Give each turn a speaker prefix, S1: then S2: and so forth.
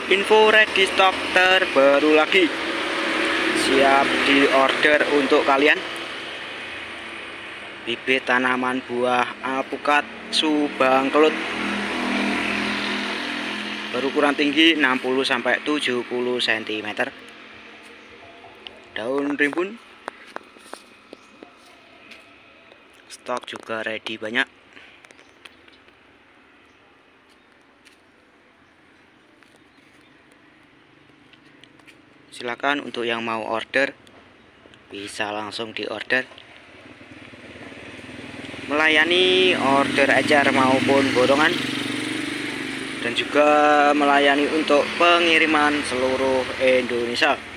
S1: Info ready stock terbaru lagi, siap di order untuk kalian. Bibit tanaman buah alpukat Subang Kelut, berukuran tinggi 60-70 cm. Daun rimbun, stok juga ready banyak. Silakan untuk yang mau order bisa langsung di order. Melayani order ecer maupun borongan, dan juga melayani untuk pengiriman seluruh Indonesia.